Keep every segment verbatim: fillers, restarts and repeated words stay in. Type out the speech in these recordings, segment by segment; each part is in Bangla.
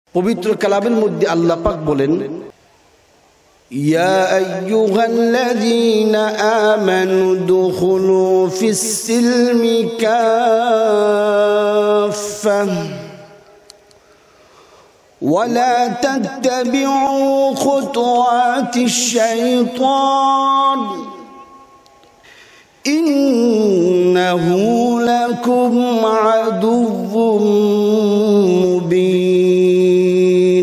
পবিত্র কালামের মধ্যে আল্লাহ পাক বলেন, ইয়া আইয়ুহাল্লাযীনা আমানু দুখুলু ফিস সিলমি কাফা ওয়ালা তাত্তাবিউ খুতুওয়াতিশ শাইতান ইন্নাহু লাকুম আদুউম মুবিন।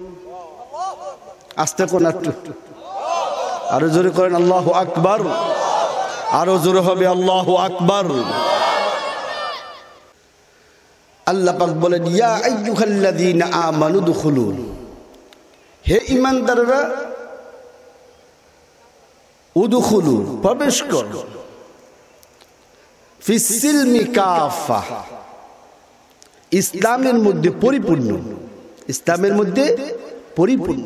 আস্তে কোন একটু আরো জোরে করেন আল্লাহু আকবার, আরো জোরে হবে আল্লাহু আকবার। আল্লাহ পাক বলেন, ইয়া আইয়ুহাল্লাযীনা আমানু দুখুলু, হে ঈমানদাররা উদখুলু প্রবেশ করো, ফিস সিলমি কাফা ইসলামের মধ্যে পরিপূর্ণ, ইসলামের মধ্যে পরিপূর্ণ।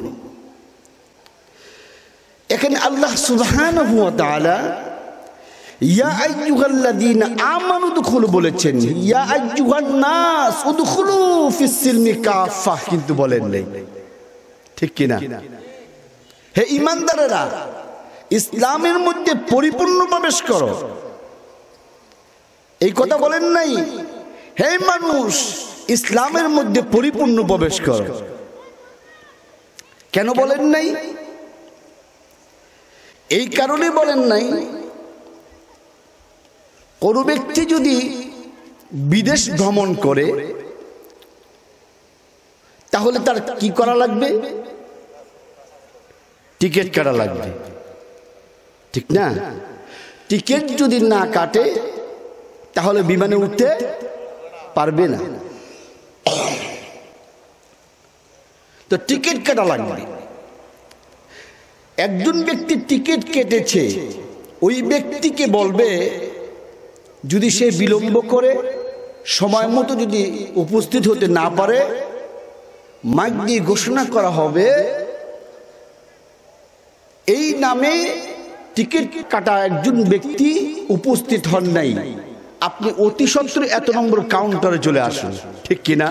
এখানে আল্লাহ সুবহানাহু ওয়া তাআলা ইয়া আইয়ুহাল্লাযীনা আমানু দুখুলু বলেছেন, ইয়া আইয়ুহান নাস উদখুলু ফিস সিলমি কাফা কিন্তু বলেন নাই, ঠিক কি না? হে ঈমানদারেরা ইসলামের মধ্যে পরিপূর্ণ প্রবেশ করো, এই কথা বলেন নাই। হে মানুষ ইসলামের মধ্যে পরিপূর্ণ প্রবেশ করো, কেন বলেন নাই? এই কারণে বলেন নাই, কোন ব্যক্তি যদি বিদেশ ভ্রমণ করে তাহলে তার কি করা লাগবে? টিকিট কাটা লাগবে, ঠিক না? টিকিট যদি না কাটে তাহলে বিমানে উঠতে পারবে না, তো টিকিট কাটা লাগবে। একজন ব্যক্তি টিকিট কেটেছে, ওই ব্যক্তিকে বলবে, যদি সে বিলম্ব করে সময় মতো যদি উপস্থিত হতে না পারে, মাইক দিয়ে ঘোষণা করা হবে, এই নামে টিকিট কাটা একজন ব্যক্তি উপস্থিত হন নাই, আপনি অতি সত্বর এত নম্বর কাউন্টারে চলে আসুন, ঠিক কিনা?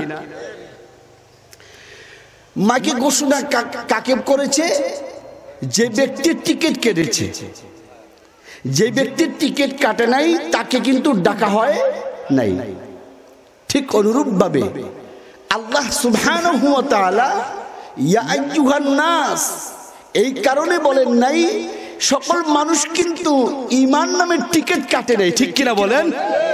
মাইকে ঘোষণা কাকে করেছে? যে ব্যক্তির টিকিট কেটেছে। যে ব্যক্তির টিকিট কাটে নাই তাকে কিন্তু ডাকা হয় নাই। ঠিক অনুরূপ ভাবে আল্লাহ সুবহানাহু ওয়া তাআলা ইয়া আইয়ুহান নাস এই কারণে বলেন নাই, সকল মানুষ কিন্তু ঈমান নামের টিকিট কাটে নাই, ঠিক কিনা বলেন?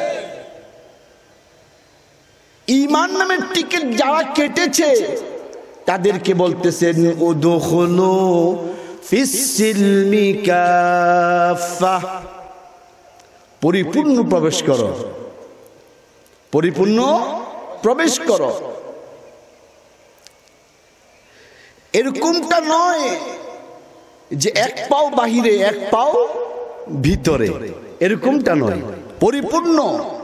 ঈমান নামের টিকিট যারা কেটেছে তাদেরকে বলতেছেন উদখুলু ফিস সিলমি কাফা, পরিপূর্ণ প্রবেশ করো, পরিপূর্ণ প্রবেশ করো। এরকমটা নয় যে এক পাও বাহিরে এক পাও ভিতরে, এরকমটা নয়, পরিপূর্ণ।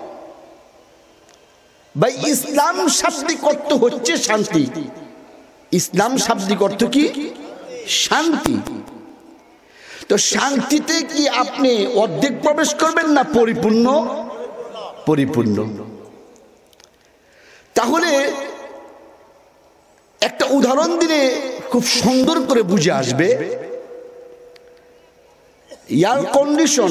ভাই ইসলাম শাব্দিক অর্থ হচ্ছে শান্তি। ইসলাম শাব্দিক অর্থ কি? শান্তি। তো শান্তিতে কি আপনি অর্ধেক প্রবেশ করবেন না পরিপূর্ণ? পরিপূর্ণ। তাহলে একটা উদাহরণ দিলে খুব সুন্দর করে বুঝে আসবে। এয়ার কন্ডিশন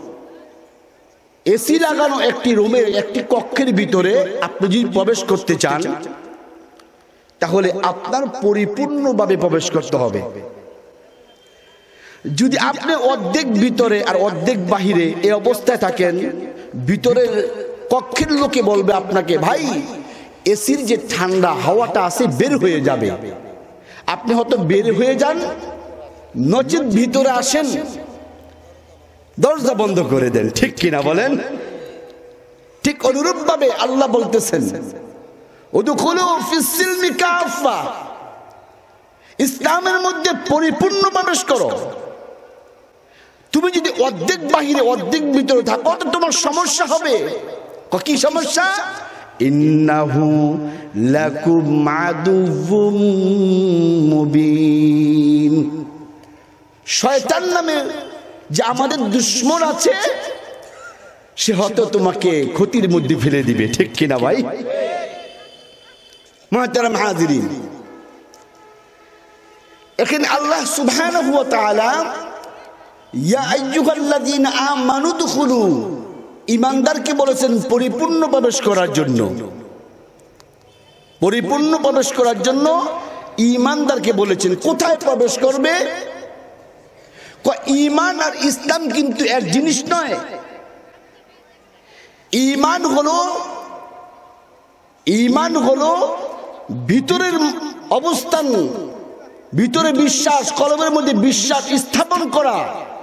এসি লাগানো একটি রুমের একটি কক্ষের ভিতরে আপনি যদি প্রবেশ করতে চান তাহলে আপনার পরিপূর্ণভাবে প্রবেশ করতে হবে। যদি আপনি অর্ধেক ভিতরে আর অর্ধেক বাহিরে এই অবস্থায় থাকেন, ভিতরের কক্ষের লোকে বলবে আপনাকে, ভাই এসির যে ঠান্ডা হাওয়াটা আছে বের হয়ে যাবে, আপনি হয়তো বের হয়ে যান, নচেত ভিতরে আসেন, দরজা বন্ধ করে দেন, ঠিক কিনা বলেন? ঠিক অনুরূপ ভাবে আল্লাহ বলতেছেন উদখুলু ফিস সিলমি কাফা, ইসলামের মধ্যে পরিপূর্ণ প্রবেশ করো। তুমি যদি অর্ধেক বাহিরে অর্ধেক ভিতরে থাকো তো তোমার সমস্যা হবে। কি সমস্যা? ইন্নাহু লাকুম আদুউম মুবিন, শয়তান নামে যে আমাদের দুশমন আছে সে হয়তো তোমাকে ক্ষতির মধ্যে ফেলে দিবে, ঠিক কিনা ভাই? মুহতারাম হাজিরিন, এখানে আল্লাহ সুবহানাহু ওয়া তাআলা ইয়া আইয়ুহাল্লাযীনা আমানু দুখুলু, ঈমানদারকে বলেছেন পরিপূর্ণ প্রবেশ করার জন্য, পরিপূর্ণ প্রবেশ করার জন্য ঈমানদারকে বলেছেন। কোথায় প্রবেশ করবে? ঈমান আর ইসলাম কিন্তু এক জিনিস নয়। ঈমান হলো ঈমান হলো ভিতরের অবস্থান, ভিতরে বিশ্বাস, কলবের মধ্যে বিশ্বাস স্থাপন করা,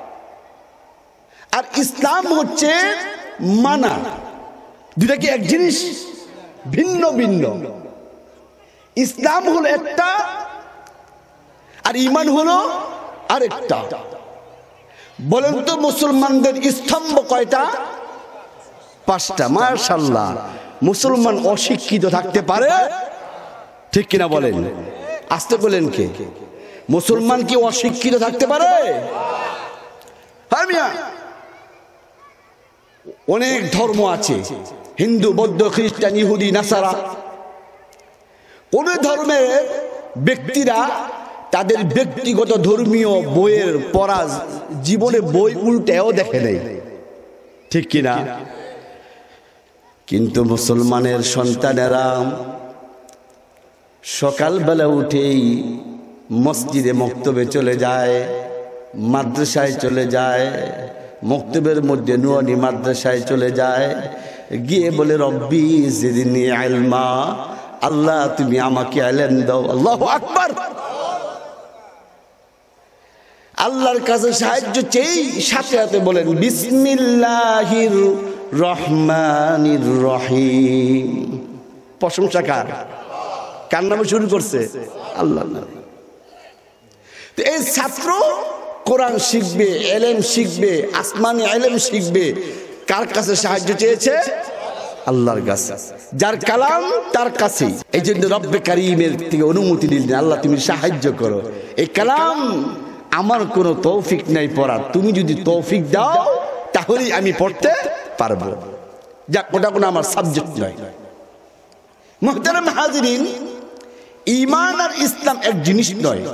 আর ইসলাম হচ্ছে মানা। দুটা কি এক জিনিস? ভিন্ন ভিন্ন। ইসলাম হলো একটা আর ঈমান হলো আরেকটা। বলেন তো মুসলমানদের স্তম্ভ কয়টা? পাঁচটা। মাশাআল্লাহ, মুসলমান অশিক্ষিত থাকতে পারে? ঠিক কিনা বলেন? আসতে বলেন কে? মুসলমান কি অশিক্ষিত থাকতে পারে? হ্যাঁ মিয়া, অনেক ধর্ম আছে, হিন্দু, বৌদ্ধ, খ্রিস্টান, ইহুদি, নাসারা। কোন ধর্মের ব্যক্তিরা তাদের ব্যক্তিগত ধর্মীয় বইয়ের পড়া জীবনে বই উল্টেও দেখে নেই, ঠিক কিনা? কিন্তু মুসলমানের সন্তানেরা সকালবেলা উঠেই মসজিদে মক্তবে চলে যায়, মাদ্রাসায় চলে যায়, মক্তবের মধ্যে নুরানি মাদ্রাসায় চলে যায়, গিয়ে বলে রব্বি জিদনি ইলমা, আল্লাহ তুমি আমাকে ইলম দাও। আল্লাহু আকবার। আল্লাহর কাছে সাহায্য চেয়ে সাথে সাথে বলেন বিসমিল্লাহির রহমানির রহিম। প্রশংসা কার? কার নামে শুরু করছে? আল্লাহর নামে। তো এই ছাত্র কোরআন শিখবে, ইলম শিখবে, আসমানি ইলম শিখবে, কার কাছে সাহায্য চেয়েছে? আল্লাহর কাছে, যার কালাম তার কাছে। এই জন্য রব্বে কারীমের থেকে অনুমতি দিলেন, আল্লাহ তুমি সাহায্য করো, এই কালাম আমার কোনো তৌফিক নাই পড়ার, তুমি যদি তৌফিক দাও তাহলেই আমি পড়তে পারবো। যাক, ওটা কোনো আমার সাবজেক্ট নয়। মুহতারাম হাজিরিন, ঈমান আর ইসলাম এক জিনিস নয়।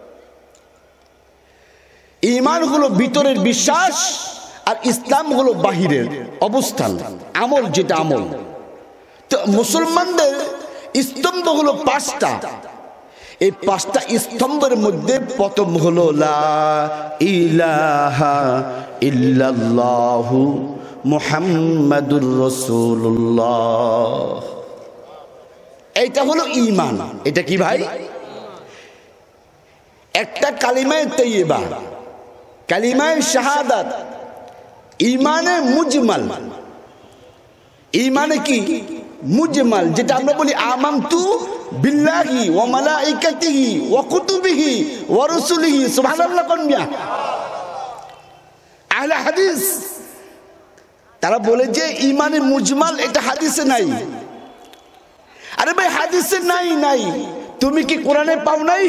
ঈমান হলো ভিতরের বিশ্বাস আর ইসলাম হলো বাহিরের অবস্থান, আমল, যেটা আমল। তো মুসলমানদের স্তম্ভ হলো পাঁচটা। এই পাঁচটা স্তম্ভের মধ্যে প্রথম হলো লা ইলাহা ইল্লাল্লাহু মুহাম্মাদুর রাসূলুল্লাহ। এইটা হলো ঈমান। এটা কি ভাই? একটা কালিমায়ে তাইয়্যিবা, কালিমায়ে শাহাদাত, ঈমানে মুজমাল। ঈমানে কি? মুজমাল, যেটা আমরা বলি আমানতু বিল্লাহি ওয়া মালাইকাতিহি ওয়া কুতুবিহি ওয়া রুসুলিহি। সুবহানাল্লাহ কোন মিয়া? আহলে হাদিস তারা বলে যে ঈমানে মুজমাল, এটা হাদিসে নাই। আরে ভাই, হাদিসে নাই নাই, তুমি কি কোরআনে পাও নাই?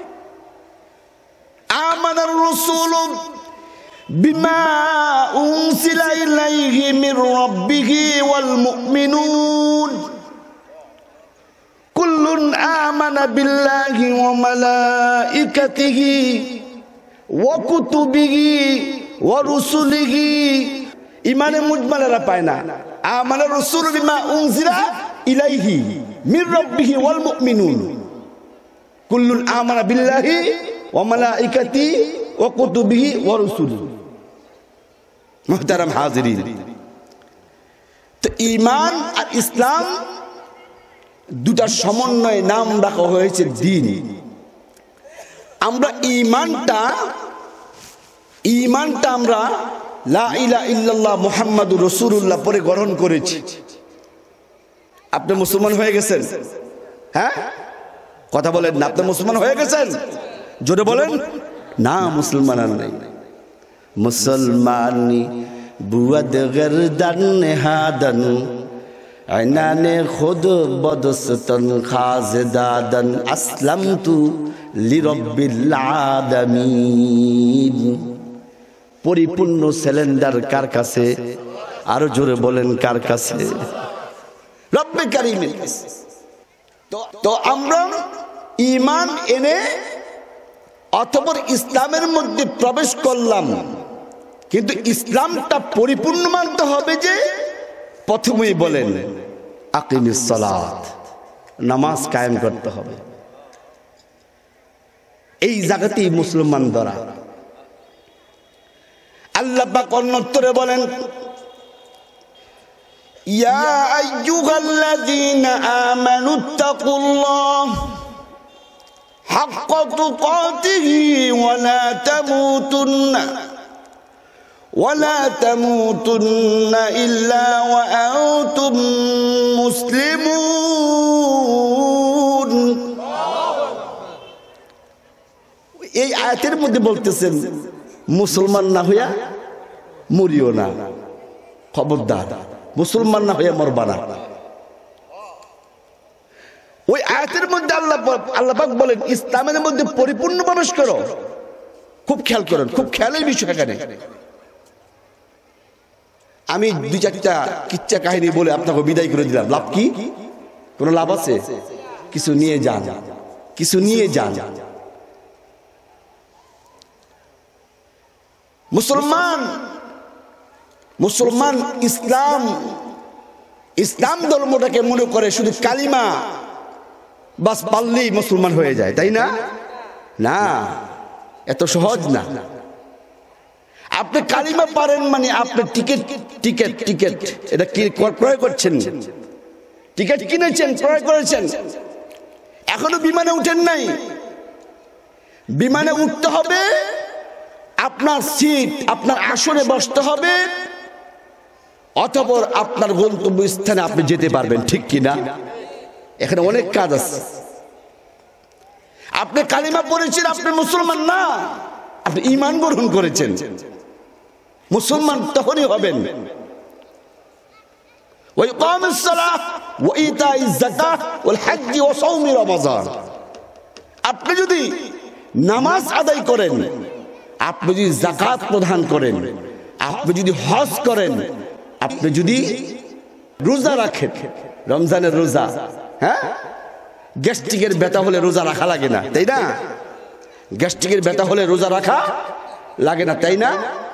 আমানার রাসূল বিমা উনজিলা ইলাইহি মির রাব্বিহি ওয়াল মুমিনুন কুল্লুন আমানা বিল্লাহি ওয়া মালাইকাতিহি ওয়া কুতুবিহি ওয়া রুসুলিহি। ঈমানে মুজমালেরা পায় না। আমানার রাসূল বিমা উনজিলা ইলাইহি মির রাব্বিহি ওয়াল মুমিনুন কুল্লুন আমানা বিল্লাহি ওয়া মালাইকাতিহি ওয়া কুতুবিহি ওয়া রুসুলিহি। মুহতারাম হাজিরিন, তো ঈমান আর ইসলাম দুটার সমন্বয়ে নাম রাখা হয়েছে দ্বীন। আমরা ঈমানটা ঈমানটা আমরা লা ইলাহা ইল্লাল্লাহ মুহাম্মাদুর রাসূলুল্লাহ পরে গ্রহণ করেছি। আপনি মুসলমান হয়ে গেছেন? হ্যাঁ, কথা বলেন না। আপনি মুসলমান হয়ে গেছেন? জোরে বলেন না। মুসলমান আর নাই। মুসলমানি বুয়াদ গরদান হাদান আইনানে খুদ বদস্তন খাজদাদান আসলামতু লিরাব্বিল আলামিন। পরিপূর্ণ সিলিন্ডার কার কাছে? আরো জোরে বলেন কার কাছে? রব্বে কারীমের কাছে। তো তো আমরা ঈমান এনে অতঃপর ইসলামের মধ্যে প্রবেশ করলাম, কিন্তু ইসলামটা পরিপূর্ণ মানতে হবে যে প্রথমেই বলেন আকিমিস সালাত, নামাজ কায়েম করতে হবে। এই জায়গাতেই মুসলমান ধরা। আল্লাহ পাক অন্যত্রে বলেন ইয়া আইয়ুহাল্লাযীনা আমানুত্তাকুল্লাহ হাক্কা তুকাতিহি ওয়া লা তামুতুন্না ওয়া লা তামুতুন্না ইল্লা ওয়া আনতুম মুসলিমুন। এই আয়াতের মধ্যে বলতেছেন মুসলমান না হইয়া মরিও না, খবরদার মুসলমান না হইয়া মরবা না। ওই আয়াতের মধ্যে আল্লাহ আল্লাহ পাক বলেন ইসলামের মধ্যে পরিপূর্ণ প্রবেশ করো। খুব খেয়াল করেন, খুব খেয়ালের বিষয় এখানে। আমি দুই চারটা কিচ্ছা কাহিনী বলে আপনাকে বিদায় করে দিলাম। লাভ কি? কোন লাভ আছে? কিছু নিয়ে যান, কিছু নিয়ে যান। মুসলমান মুসলমান ইসলাম ইসলাম ধর্মটাকে মনে করে শুধু কালিমা বাস পারলেই মুসলমান হয়ে যায়, তাই না? না, এত সহজ না। আপনি কালিমা পারেন মানে আপনি টিকিট টিকিট টিকিট এটা কি ক্রয় করছেন, টিকিট কিনেছেন, ক্রয় করেছেন, এখনো বিমানে উঠেন নাই। বিমানে উঠতে হবে, আপনার সিট আপনার আসনে বসতে হবে, অতঃপর আপনার গন্তব্য স্থানে আপনি যেতে পারবেন, ঠিক কিনা? এখানে অনেক কাজ আছে। আপনি কালিমা পড়েছেন, আপনি মুসলমান না, আপনি ঈমান গ্রহণ করেছেন। মুসলমান তখনই হবেন ওয়া ইকামিস সালাহ ওয়া ইতাইজ যাকাত ওয়াল হজ্জ ওয়া সাওমি রমাযান। আপনি যদি নামাজ আদায় করেন, আপনি যদি যাকাত প্রদান করেন, আপনি যদি হজ করেন, আপনি যদি রোজা রাখেন, রমজানের রোজা, হ্যাঁ, গ্যাস্ট্রিকের ব্যথা হলে রোজা রাখা লাগে না, তাই না? গ্যাস্ট্রিকের ব্যথা হলে রোজা রাখা লাগে না, তাই না?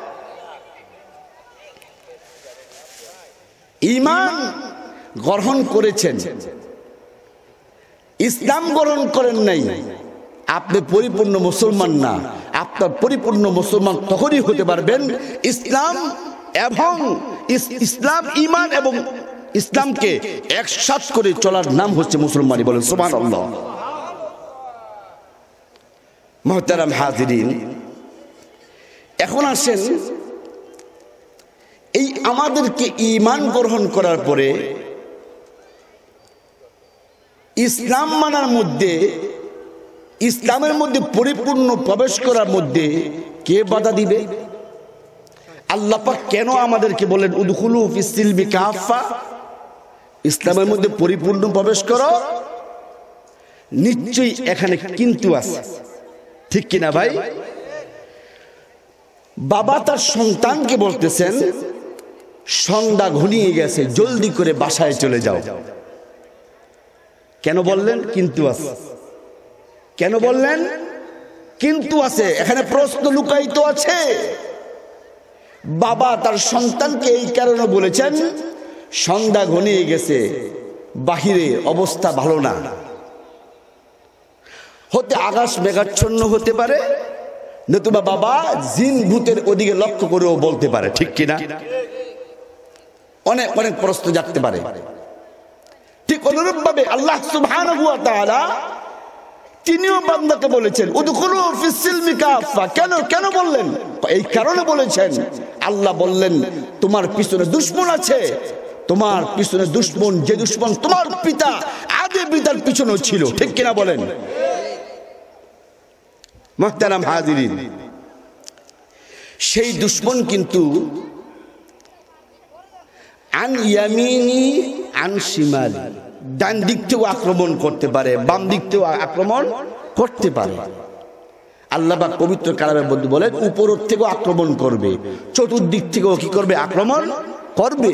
ঈমান গ্রহণ করেছেন, ইসলাম গ্রহণ করেন নাই, আপনি পরিপূর্ণ মুসলমান না। আপনার পরিপূর্ণ মুসলমান তখনই হতে পারবেন ইসলাম এবং ইসলাম ঈমান এবং ইসলামকে একসাথ করে চলার নাম হচ্ছে মুসলমানি। বলেন সুবহানাল্লাহ। মুহতারাম হাজিরিন, এখন আসেন এই আমাদেরকে ঈমান গ্রহণ করার পরে ইসলাম মানার মধ্যে, ইসলামের মধ্যে পরিপূর্ণ প্রবেশ করার মধ্যে কে বাধা দিবে? আল্লাহ পাক কেন আমাদেরকে বলেন উদখুলু ফিস সিলমি কাফা, ইসলামের মধ্যে পরিপূর্ণ প্রবেশ করো? নিশ্চয়ই এখানে কিন্তু আছে, ঠিক কিনা ভাই? বাবা তার সন্তানকে বলতেছেন সন্ধ্যা ঘনিয়ে গেছে, জলদি করে বাসায় চলে যাও। কেন বললেন কিন্তু আছে? কেন বললেন কিন্তু আছে? এখানে প্রশ্ন লুকায়িত আছে। বাবা তার সন্তানকে এই কারণে বলেছেন সন্ধ্যা ঘনিয়ে গেছে, বাহিরে অবস্থা ভালো না, হতে আকাশ মেঘাচ্ছন্ন হতে পারে, নতুবা বাবা জিন ভূতের ওদিকে লক্ষ্য করেও বলতে পারে, ঠিক কিনা? অনেক অনেক প্রশ্ন জাগতে পারে। ঠিক অনুরূপ ভাবে আল্লাহ সুবহানাহু ওয়া তাআলা তিনিও বান্দাকে বলেছেন উদখুলু ফিস সিলমি কাফা। কেন কেন বললেন? এই কারণে বলেছেন, আল্লাহ বললেন তোমার পিছনে দুশমন আছে, তোমার পিছনে দুশমন, যে দুশমন তোমার পিতা আদি পিতার পিছনেও ছিল, ঠিক কিনা বলেন? মুহতারাম হাজিরিন, সেই দুশমন কিন্তু আন ইয়ামিনি আন শিমালি, ডান দিক থেকেও আক্রমণ করতে পারে, বাম দিক থেকেও আক্রমণ করতে পারে। আল্লাহ পাক পবিত্র কালামের মধ্যে বলেন উপর থেকেও আক্রমণ করবে, চতুর্দিক থেকেও কি করবে? আক্রমণ করবে।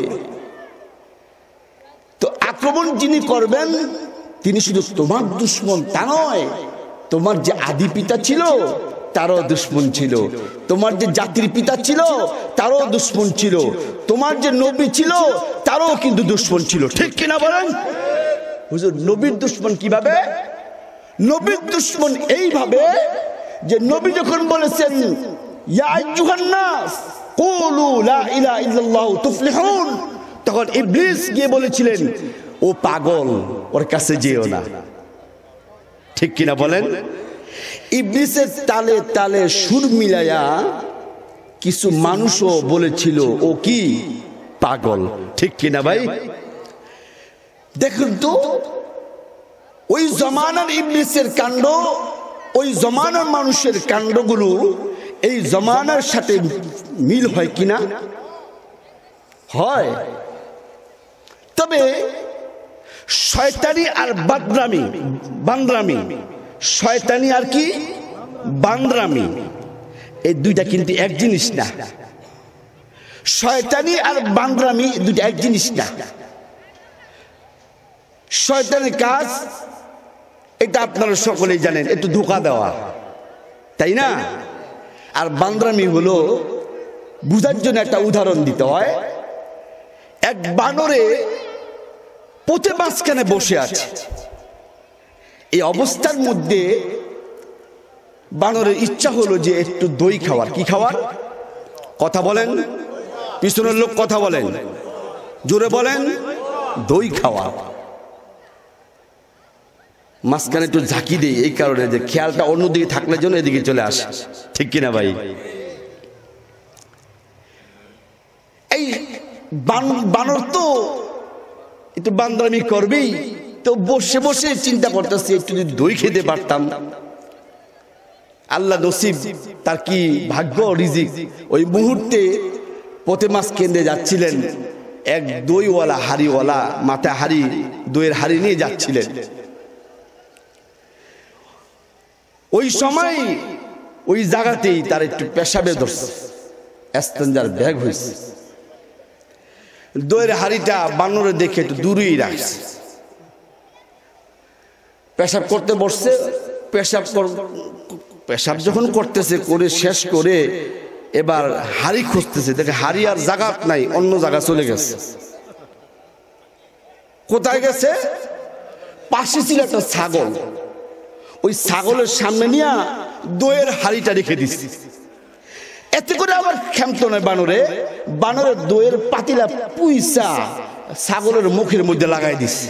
তো আক্রমণ যিনি করবেন তিনি শুধু তোমার দুশমন তা নয়, তোমার যে আদি পিতা ছিল তারও দুশ্মন ছিল, তোমার যে জাতির পিতা ছিল তারও দুশ্মন ছিল, তোমার যে নবী ছিল তারও কিন্তু দুশ্মন ছিল। ঠিক কিনা বলেন? হুজুর নবীর দুশ্মন কিভাবে? নবীর দুশ্মন এইভাবে যে নবী যখন বলেছেন ইয়া আইয়ুহান নাস কুলু লা ইলাহা ইল্লাল্লাহু তুফলিহুন, তখন ইবলিস গিয়ে বলেছিলেন ও পাগল, ওর কাছে যেও না। ঠিক কিনা বলেন? ইবলিসের তালে তালে সুর মিলায়া কিছু মানুষও বলেছিল ও কি পাগল। ঠিক কিনা ভাই? দেখুন তো ওই জমানার ইবলিসের কাণ্ড, ওই জমানার মানুষের কাণ্ডগুলো এই জমানার সাথে মিল হয় কিনা? হয়। তবে শয়তানি আর বাদরামি, বান্দরামি, শয়তানি আর কি বান্দরামি, এই দুইটা কিন্তু এক জিনিস না। শয়তানি আর বান্দরামি দুইটা এক জিনিস না। শয়তানের কাজ এটা আপনারা সকলেই জানেন, একটু ধোঁকা দেওয়া, তাই না? আর বান্দরামি হলো, বুঝার জন্য একটা উদাহরণ দিতে হয়। এক বানরে পথে মাঝখানে বসে আছে, এই অবস্থার মধ্যে বানরের ইচ্ছা হলো যে একটু দই খাওয়ার। কি খাওয়ার? কথা বলেন, পিছনের লোক কথা বলেন, জোরে বলেন, দই খাওয়া। মাঝখানে একটু ঝাঁকি দেই এই কারণে যে খেয়ালটা অন্যদিকে থাকলে জন্য এদিকে চলে আসে। ঠিক কিনা ভাই? এই বানর তো একটু বান্দরামি করবেই, তো বসে বসে চিন্তা করতেছে একটু যদি দই খেতে পারতাম। আল্লাহ নসিব, তার কি ভাগ্য, রিজিক। ওই মুহূর্তে পথে মাছ কেন্দ্রে যাচ্ছিলেন এক দইওয়ালা, হাড়িওয়ালা, মাথায় হাড়ি, দইয়ের হাড়ি নিয়ে যাচ্ছিলেন। ওই সময় ওই জায়গাতেই তার একটু পেশাবে ধরছে, এস্তেঞ্জার ব্যাগ হয়েছে। দইয়ের হাড়িটা বানরে দেখে একটু দূরেই রাখছে, পেশাব করতে বসছে। পেশাব পেশাব যখন করতেছে, করে শেষ করে এবার হাড়ি খুঁজতেছে, দেখে হাড়ি আর জায়গা নাই, অন্য জায়গা চলে গেছে। কোথায় গেছে? পাশে ছিল একটা ছাগল, ওই ছাগলের সামনে নিয়ে দইয়ের হাড়িটা রেখে দিচ্ছে। এতে করে আবার ক্ষান্ত নয় বানরে, বানরের দইয়ের পাতিলা পুইসা ছাগলের মুখের মধ্যে লাগাই দিচ্ছে।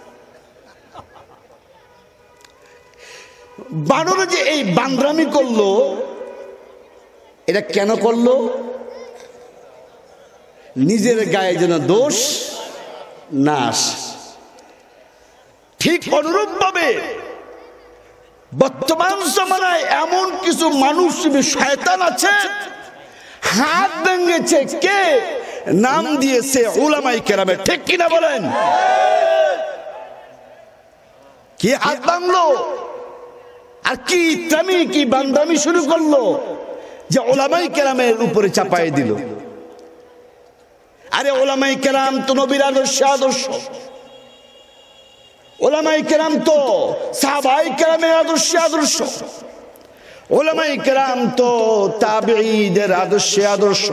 বানরে যে এই বান্দরামি করলো, এটা কেন করলো? নিজের গায়ে যেন দোষ না আসে। ঠিক অনুরূপ ভাবে বর্তমান জমানায় এমন কিছু মানুষ, শয়তান আছে, হাত ভেঙেছে। কে? নাম দিয়েছে উলামায়ে কেরামের। ঠিক কিনা বলেন? কি হাত ভাঙলো আর কি ইত্রামি, কি বান্দামি শুরু করলো যে উলামায়ে কেরামের উপরে চাপাই দিল। আরে উলামায়ে কেরাম তো নবীর আদর্শ, আদর্শ। উলামায়ে কেরাম তো সাহাবায়ে কেরামের আদর্শ, আদর্শ। উলামায়ে কেরাম তো তাবেঈদের আদর্শ, আদর্শ।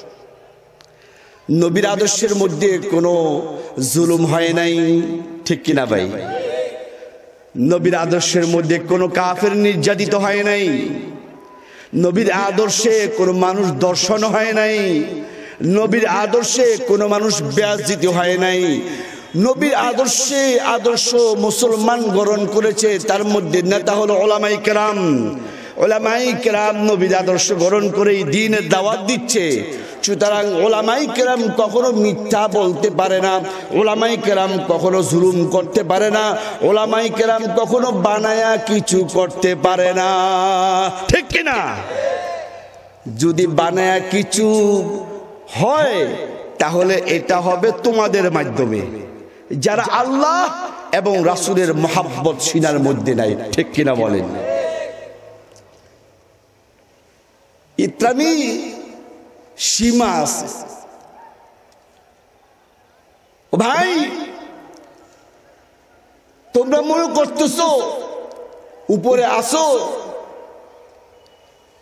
নবীর আদর্শের মধ্যে কোনো জুলুম হয় নাই। ঠিক কিনা ভাই? নবীর আদর্শের মধ্যে কোনো কাফের নির্যাতিত হয় নাই। নবীর আদর্শে কোনো মানুষ দর্শন হয় নাই। নবীর আদর্শে কোনো মানুষ বেয়াজ্জিত হয় নাই। নবীর আদর্শে আদর্শ মুসলমান গ্রহণ করেছে, তার মধ্যে নেতা হলো উলামায়ে কেরাম। উলামায়ে কেরাম নবীর আদর্শ গ্রহণ করেই দ্বীনের দাওয়াত দিচ্ছে। সুতরাং উলামায়ে কেরাম কখনো মিথ্যা বলতে পারে না, উলামায়ে কেরাম কখনো জুলুম করতে পারে না, উলামায়ে কেরাম কখনো বানায়া কিছু করতে পারে না। ঠিক কিনা? যদি বানায়া কিছু হয় তাহলে এটা হবে তোমাদের মাধ্যমে, যারা আল্লাহ এবং রাসূলের মহব্বত সিনার মধ্যে নাই। ঠিক কিনা বলেন? ইত্রামি সীমা আছে। ও ভাই, তোমরা মনে করতেছো উপরে আসো,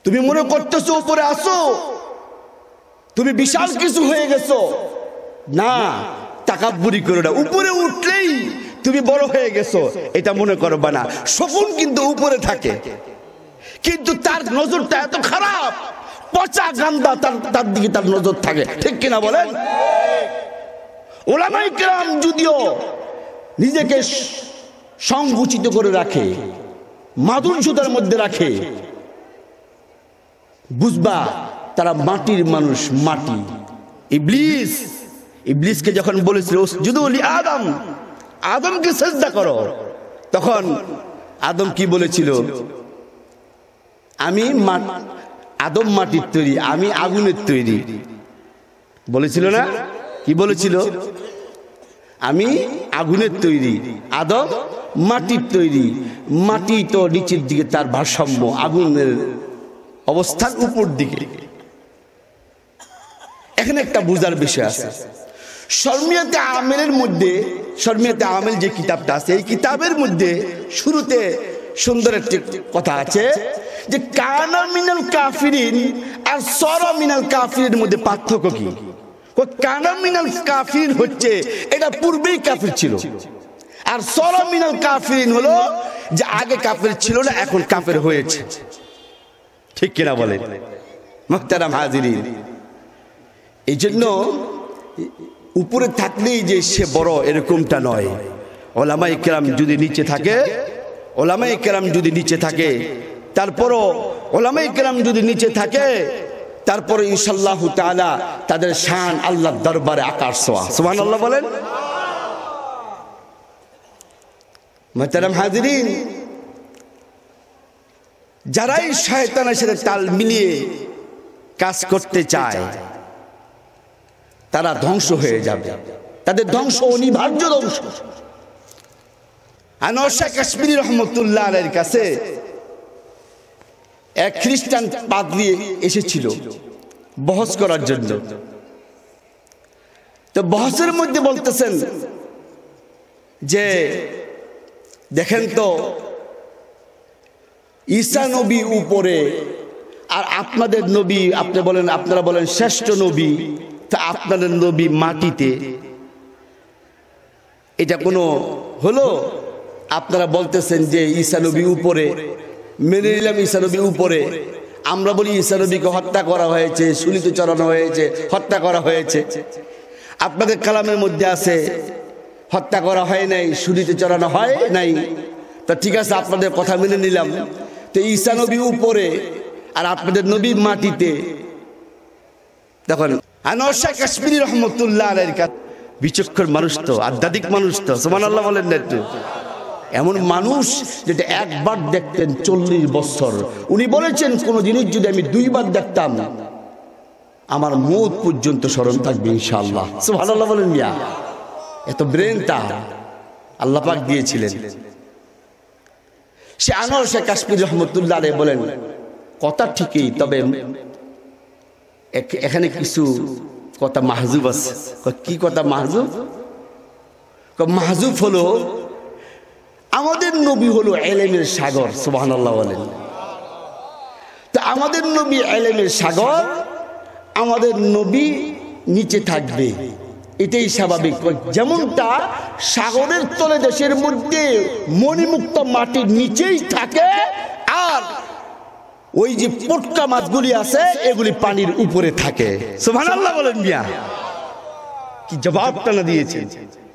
তুমি মনে করতেছো উপরে আসো, তুমি বিশাল কিছু হয়ে গেছো। না, তাকাব্বুরি করো না। উপরে উঠলেই তুমি বড় হয়ে গেছো এটা মনে করবা না। শকুন কিন্তু উপরে থাকে, কিন্তু তার নজরটা এত খারাপ, পচা গান্দা তার তার দিকে তার নজর থাকে, ঠিক কিনা বলেন? উলামায়ে কেরাম যদিও নিজেকে সংকুচিত করে রাখে, মাধুর্যতার মধ্যে রাখে, বুঝবা তারা মাটির মানুষ, মাটি। ইবলিস ইবলিসকে যখন বলেছিল উসজুদু লি আদম, আদমকে সিজদা করো, তখন আদম কি বলেছিল? আমি আদম মাটির তৈরি, আমি আগুনের তৈরি, বলেছিল না? কি বলেছিল? আমি আগুনের তৈরি, আদম মাটির তৈরি। মাটি তো নিচের দিকে তার ভারসাম্য, আগুনের অবস্থান উপর দিকে। এখানে একটা বুঝার বিষয় আছে। শরমিয়াতে আমেলের মধ্যে, শরমিয়াতে আমেল যে কিতাবটা আছে, এই কিতাবের মধ্যে শুরুতে সুন্দর একটি কথা আছে যে কানা মিনাল কাফিরিন আর সরা মিনাল কাফিরের মধ্যে পার্থক্য কি? কানা মিনাল কাফির হচ্ছে এটা পূর্বেই কাফির ছিল, আর সরা মিনাল কাফিরিন হলো যে আগে কাফির ছিল না, এখন কাফির হয়েছে, ঠিক কিনা বলেন মুহতারাম হাজিরিন? এই জন্য উপরে থাকলেই যে সে বড় এরকমটা নয়। ওলামায়ে কেরাম যদি নিচে থাকে, ওলামায়ে কেরাম যদি নিচে থাকে তারপরও ওলামায়ে কেরাম যদি নিচে থাকে তারপরে ইনশাআল্লাহ তাআলা তাদের শান আল্লাহর দরবারে আকাশ ছোঁয়া। সুবহানাল্লাহ বলেন। মুহতারাম হাজিরিন, যারাই শয়তানের সাথে তাল মিলিয়ে কাজ করতে চায় তারা ধ্বংস হয়ে যাবে, তাদের ধ্বংস অনিবার্য ধ্বংস। আনোয়ার শাহ কাশ্মীরি রহমতুল্লাহ আলাইহির কাছে এক খ্রিস্টান পাদ্রী এসেছিল বহস করার জন্য। তো বহসের মধ্যে বলতেছেন যে দেখেন তো ঈসা নবী উপরে আর আপনাদের নবী, আপনি বলেন, আপনারা বলেন শ্রেষ্ঠ নবী, তা আপনাদের নবী মাটিতে, এটা কোনো হলো? আপনারা বলতেছেন যে ঈসা নবী উপরে, মেনে নিলাম ঈসা নবী উপরে, আমরা বলি ঈসা নবীকে হত্যা করা হয়েছে, শুলিতে চড়ানো হয়েছে, হত্যা করা হয়েছে। আপনাদের কালামের মধ্যে আছে হত্যা করা হয় নাই, শুলিতে চড়ানো হয় নাই। তা ঠিক আছে, আপনাদের কথা মেনে নিলাম। তো ঈসা নবী উপরে আর আপনাদের নবী মাটিতে। তখন আনোয়ার শাহ কাশ্মীরি রহমতুল্লাহ আলাইহির কাছে, বিচক্ষণ মানুষ তো, আধ্যাত্মিক মানুষ তো, সুবহানাল্লাহ বলেন না একটু? এমন মানুষ যেটা একবার দেখতেন চল্লিশ বছর। উনি বলেছেন কোন জিনিস যদি আমি দুইবার দেখতাম আমার মৌত পর্যন্ত স্মরণ থাকবে ইনশাআল্লাহ। সুবহানাল্লাহ বলেন মিয়া। এত ব্রেন তার আল্লাহ পাক দিয়েছিলেন। সে আনোয়ার শাহ কাশ্মীরি রহমতুল্লাহ আলাইহি বলেন কথা ঠিকই, তবে এখানে কিছু কথা মাহজুব আছে। কি কথা মাহজুব? মাহজুব হলো আমাদের নবী হলো ইলমের সাগর। সুবহানাল্লাহ বলেন। তো আমাদের নবী ইলমের সাগর, আমাদের নবী নিচে থাকবে, এটাই স্বাভাবিক। যেমনটা সাগরের তলে দেশের মধ্যে মণিমুক্ত মাটির নিচেই থাকে, আর ওই যে পটকা মাছগুলি আছে এগুলি পানির উপরে থাকে। সুবহানাল্লাহ বলেন মিয়া। কি জবাবটা না দিয়েছে!